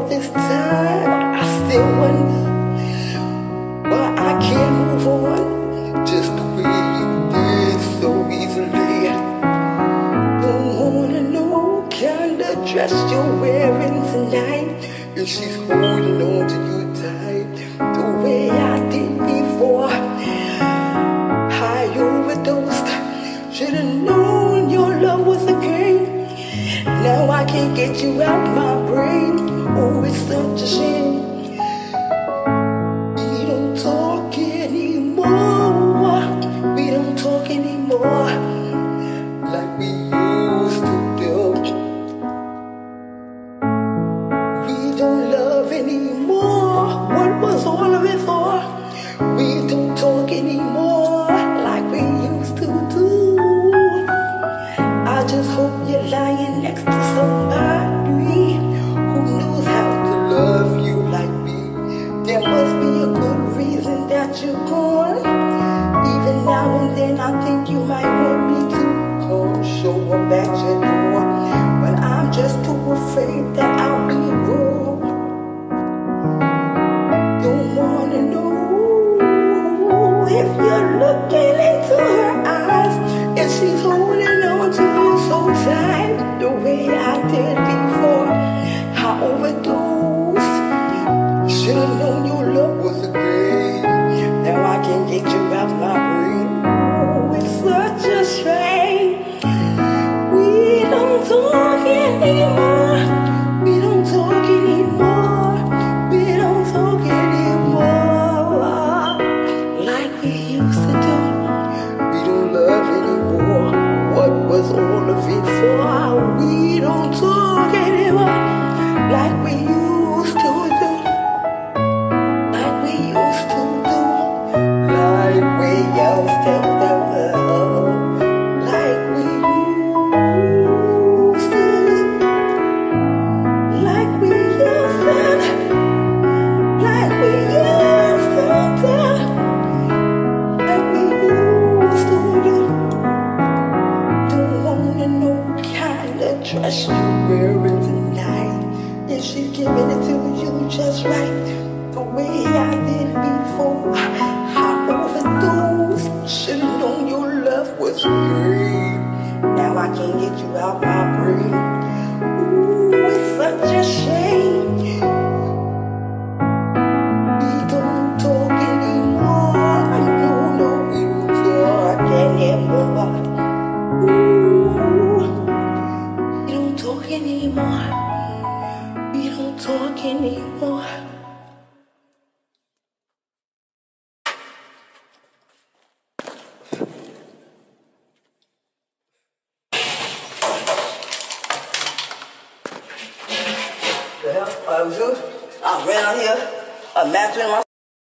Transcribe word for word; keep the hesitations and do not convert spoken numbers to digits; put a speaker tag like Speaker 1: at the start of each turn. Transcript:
Speaker 1: this time, I still wonder why I can't move on just the way you did so easily. Don't wanna know what kind of dress you're wearing tonight, and she's holding on to you tight the way I did before. I overdosed, should've known your love was a game. Now I can't get you out my brain. Oh, it's such a shame. We don't talk anymore. We don't talk anymore like we used to do. We don't love anymore. What was all of it for? We don't talk anymore like we used to do. I just hope you're lying next to somebody who knows how to love you like me. There must be a good reason that you're gone. Even now and then I think you might want me to come show up at your door, but I'm just too afraid that I'll be wrong. Don't wanna know if you're looking into her eyes, and she's holding on to you so tight the way I did before. I overdosed, should've known your love was a game. Now I can't get you out my brain. Oh, it's such a shame. We don't talk anymore. We don't talk anymore. We don't talk anymore like we used to do. We don't love anymore. What was all of it for? We don't talk anymore like we used to do. Like we used to do. Like we used to do. Like we used to do. Like we used to do. Like we used to do. Like we used to do. Don't wanna know what kind of dress you're wearing tonight, and she's giving it to you just right the way I did before. I overdosed, should've known your love was great. Now I can't get you out my brain. Ooh, it's such a shame. We don't talk anymore. No, no, we don't talk anymore. Ooh, we don't talk anymore. We don't talk anymore. The hell? I was you. I ran out here, a mattress in my